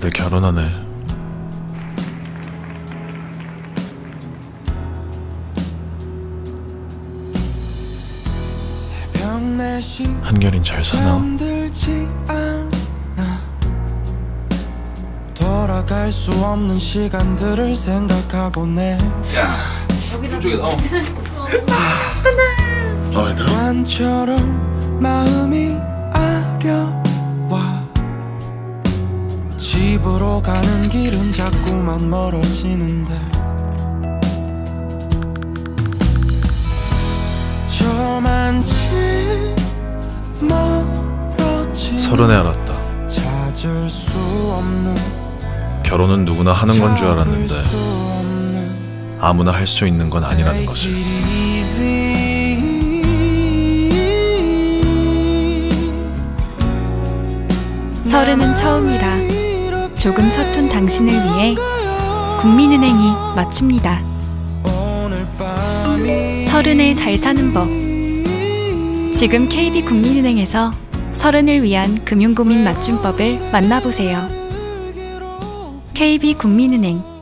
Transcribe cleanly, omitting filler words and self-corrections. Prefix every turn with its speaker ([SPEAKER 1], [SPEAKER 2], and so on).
[SPEAKER 1] 다들 결혼하네. 한결인 잘 사나?
[SPEAKER 2] 돌아갈 수 없는 시간들을 생각하고네.
[SPEAKER 3] 이쪽에
[SPEAKER 2] 습관처럼 마음이 아려와 집으로 가는 길은 자꾸만 멀어지는데 저만치 멀어지는
[SPEAKER 1] 서른에 알았다.
[SPEAKER 2] 찾을 수 없는
[SPEAKER 1] 결혼은 누구나 하는 건 줄 알았는데 아무나 할 수 있는 건 아니라는 것을.
[SPEAKER 4] 서른은 처음이라 조금 서툰 당신을 위해 국민은행이 맞춥니다. 서른에 잘 사는 법. 지금 KB국민은행에서 서른을 위한 금융고민 맞춤법을 만나보세요. KB국민은행